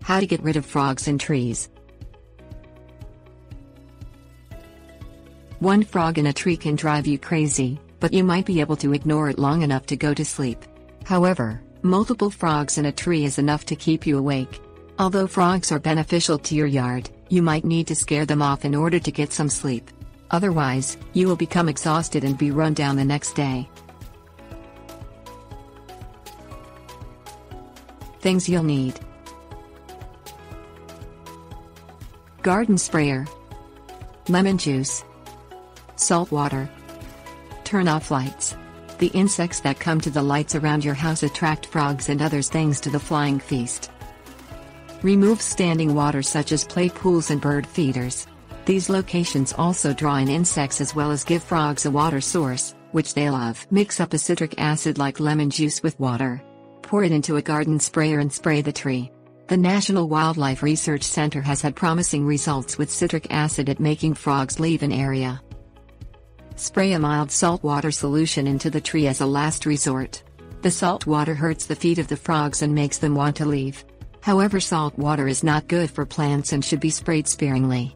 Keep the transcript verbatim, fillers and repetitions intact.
How to get rid of frogs in trees. One frog in a tree can drive you crazy, but you might be able to ignore it long enough to go to sleep. However, multiple frogs in a tree is enough to keep you awake. Although frogs are beneficial to your yard, you might need to scare them off in order to get some sleep. Otherwise, you will become exhausted and be run down the next day. Things you'll need: garden sprayer, lemon juice, salt water. Turn off lights. The insects that come to the lights around your house attract frogs and other things to the flying feast. Remove standing water such as play pools and bird feeders. These locations also draw in insects as well as give frogs a water source, which they love. Mix up a citric acid like lemon juice with water. Pour it into a garden sprayer and spray the tree. The National Wildlife Research Center has had promising results with citric acid at making frogs leave an area. Spray a mild salt water solution into the tree as a last resort. The salt water hurts the feet of the frogs and makes them want to leave. However, salt water is not good for plants and should be sprayed sparingly.